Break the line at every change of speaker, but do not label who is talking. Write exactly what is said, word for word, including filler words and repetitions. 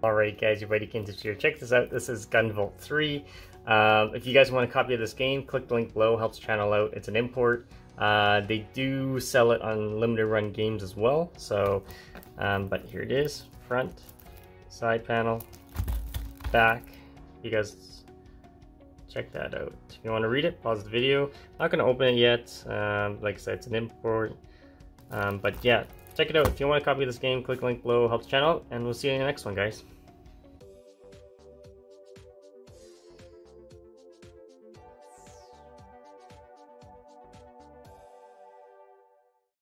Alright guys, your buddy Kintips here. Check this out. This is GUNVOLT three. Um, if you guys want a copy of this game, click the link below. Helps the channel out. It's an import. Uh, they do sell it on limited run games as well. So, um, but here it is. Front, side panel, back. You guys check that out. If you want to read it, pause the video. Not going to open it yet. Um, like I said, it's an import. Um, but yeah, check it out. If you want a copy of this game, click the link below. Helps the channel out, and we'll see you in the next one, guys.